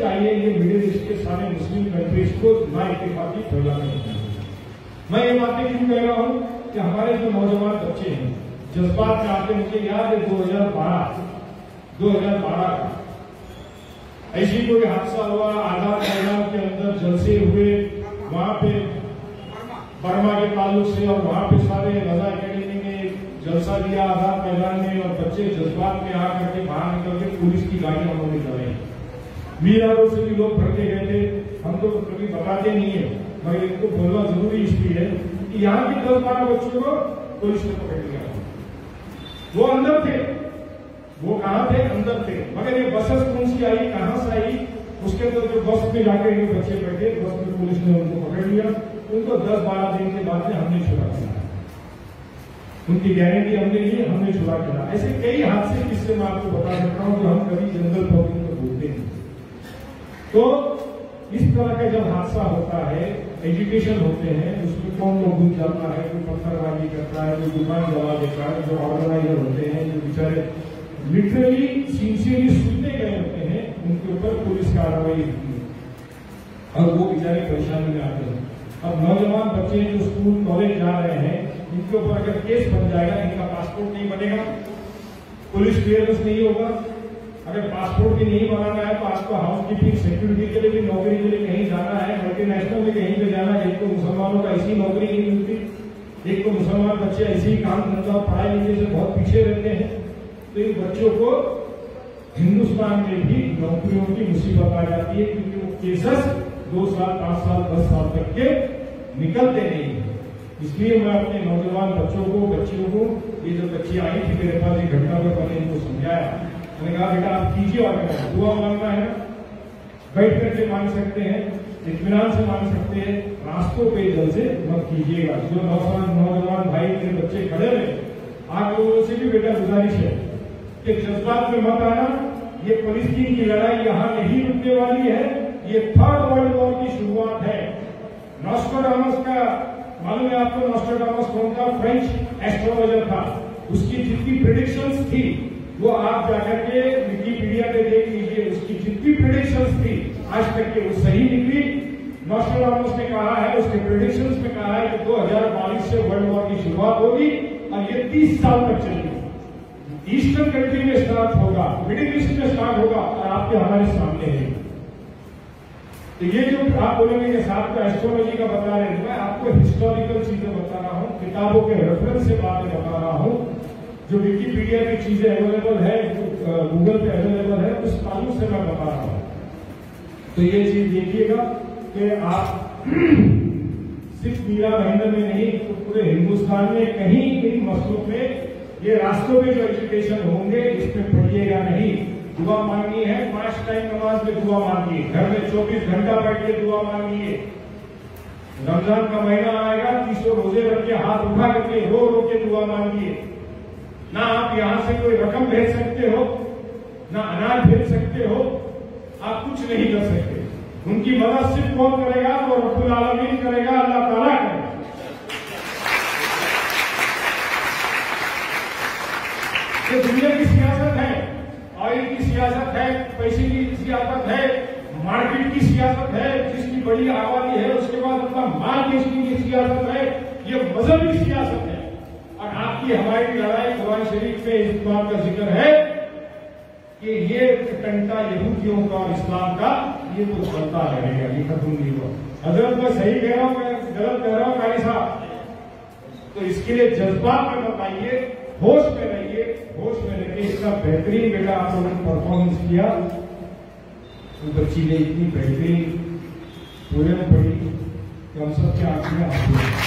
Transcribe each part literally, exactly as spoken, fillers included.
चाहिए ये middle east के सारे मुस्लिम कंट्रीज को ना इत्तेफाकी फैलाने चाहिए। मैं ये बातें क्यों कह रहा हूँ कि हमारे जो नौजवान बच्चे हैं जज्बात में आते, मुझे याद है दो हजार बारह दो हजार बारह का ऐसी कोई हादसा हुआ, आजाद मैदान के अंदर जलसे हुए वहां पे बर्मा के ताल्लुक से, और वहां पे सारे रजा अकेडमी ने जलसा दिया आजाद मैदान में, और बच्चे जज्बात में आकर के बाहर निकल के पुलिस की गाड़ियां उन्होंने चलाई। मीरा रोड से भी लोग भर के गए थे। हम तो कभी बताते नहीं है, मगर इनको बोलना जरूरी इसलिए है कि यहाँ भी दस बारह बच्चों को पुलिस ने पकड़ लिया। वो अंदर थे, वो कहाँ थे? अंदर थे। मगर ये बसेस कौन सी आई, कहां से आई, उसके अंदर जो बस में जाकर ये बच्चे बैठे, बस में पुलिस ने उनको पकड़ लिया। उनको दस बारह दिन के बाद में हमने छुड़ा किया, उनकी गारंटी हमने ली, हमने छुड़ा किया। ऐसे कई हादसे किससे मैं आपको बता सकता हूं जो हम कभी जनरल पब्लिक में बोलते हैं। तो इस तरह का जब हादसा होता है, एजुकेशन होते हैं, उसमें कौन लोग घुस जाता है, कोई पत्थरबाजी करता है, कोई दुकान जला देता है, जो ऑर्गेनाइजर होते हैं, जो बेचारे लिटरली सिंसियरली सुनने गए होते हैं, उनके ऊपर पुलिस कार्रवाई होती है और वो बेचारे परेशानी में आते हैं। अब नौजवान बच्चे जो स्कूल कॉलेज जा रहे हैं, इनके ऊपर अगर केस बन जाएगा, इनका पासपोर्ट नहीं बनेगा, पुलिस क्लियरेंस नहीं होगा। अगर पासपोर्ट भी नहीं बनाना है तो आपको हाउस कीपिंग सिक्योरिटी के लिए भी नौकरी के लिए कहीं जाना है, मल्टीनेशनल में कहीं पे जाना है। एक तो मुसलमानों का ऐसी नौकरी नहीं मिलती, एक तो मुसलमान बच्चे ऐसे ही काम धंधा पढ़ाई लिखे से बहुत पीछे रहते हैं। तो इन बच्चों को हिंदुस्तान में भी नौकरियों की मुसीबत आ जाती है, क्योंकि वो केसेस दो साल पांच साल दस साल तक के निकलते नहीं है। इसलिए मैं अपने नौजवान बच्चों को बच्चियों को, ये जो बच्ची आई थी मेरे पास एक घटना पर मैंने इनको समझाया, मैंने कहा बेटा आप कीजिए, और दुआ मांगना है बैठ करके मांग सकते हैं, इत्मीनान से मांग सकते हैं, रास्तों पे जल से मत कीजिएगा। जो नौजवान नौजवान भाई मेरे बच्चे खड़े हैं, आप लोगों से भी बेटा गुजारिश है कि जज्बात में मत आना। ये फलस्तीन की लड़ाई यहाँ नहीं रुकने वाली है, ये थर्ड वर्ल्ड वॉर की शुरुआत है। नॉस्ट्राडामस का मालूम है आपको? नॉस्ट्राडामस कौन था? फ्रेंच एस्ट्रोलॉजर था। उसकी जितनी प्रेडिक्शंस थी वो आप जाकर के विकिपीडिया पे देख लीजिए, उसकी जितनी प्रेडिक्शंस थी आज तक के वो सही निकली। नॉस्ट्राडामस ने कहा है, उसके प्रेडिक्शंस में कहा है कि दो हजार बाईस से वर्ल्ड वॉर की शुरुआत होगी और ये तीस साल तक चलेगी। ईस्टर्न कंट्री में स्टार्ट होगा, मिडिल ईस्ट में स्टार्ट होगा, और आपके हमारे सामने है। तो ये जो आप बोलेंगे कि साहब को एस्ट्रोलॉजी का बता रहे हैं, मैं आपको हिस्टोरिकल चीजें बता रहा हूँ, किताबों के रेफरेंस से बातें बता रहा हूँ। जो विकिपीडिया की चीजें अवेलेबल है, गूगल पे अवेलेबल है, उस ताल्लुक से मैं बता रहा हूँ। तो ये चीज देखिएगा कि आप सिर्फ मीरा भाईंदर में नहीं, तो पूरे हिंदुस्तान में कहीं इन मसलों में, ये रास्तों में जो एजुकेशन होंगे इसमें पढ़िएगा नहीं। दुआ मांगनी है, पांच टाइम नमाज में दुआ मांगिए, घर में चौबीस घंटा बैठ के दुआ मांगिए। रमजान का महीना आएगा, तीसों रोजे रख के हाथ उठा करके रो रो के दुआ मांगिए। ना आप यहां से कोई रकम भेज सकते हो, ना अनाज भेज सकते हो, आप कुछ नहीं कर सकते। उनकी मदद सिर्फ कौन करेगा? वो रब्बुल आलमीन करेगा, अल्लाह ताला करेगा। ये दुनिया की सियासत है, ऑयल की सियासत है, पैसे की सियासत है, मार्केट की सियासत है, जिसकी बड़ी आबादी है उसके बाद उनका माल बेचने की सियासत है, ये मजहबी सियासत है। और आपकी हमारी लड़ाई कुरान शरीफ में इस बात का जिक्र है कि ये टंटा यहूदियों का और इस्लाम का ये तो चलता रहेगा, ये खत्म नहीं हुआ। हजरत मैं सही कह रहा हूं, मैं गलत कह रहा हूं कारी साहब? तो इसके लिए जज्बात में मत आइए, होश में रहिए, होश में रहिए। इसका बेहतरीन बेटा आप लोगों ने परफॉर्मेंस किया, तो बच्ची ने इतनी बेहतरीन पूरे में पड़ी कि हम सबके आंख में आंसू।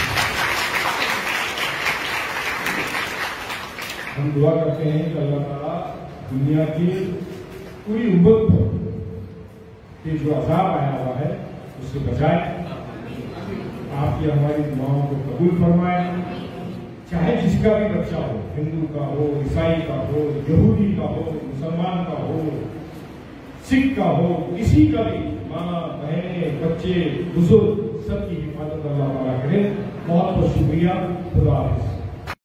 हम दुआ करते हैं कि अल्लाह ताला दुनिया की पूरी उम्मत को ये जो अजाब आया हुआ है उससे बचाए, आपकी हमारी दुआओं को कबूल फरमाए। चाहे जिसका भी बच्चा हो, हिंदू का हो, ईसाई का हो, यहूदी का हो, मुसलमान का हो, सिख का हो, किसी का भी, माँ बहने बच्चे बुजुर्ग सबकी हिफाजत अल्लाह ताला करे। बहुत बहुत शुक्रिया। खुदा हाफिज़।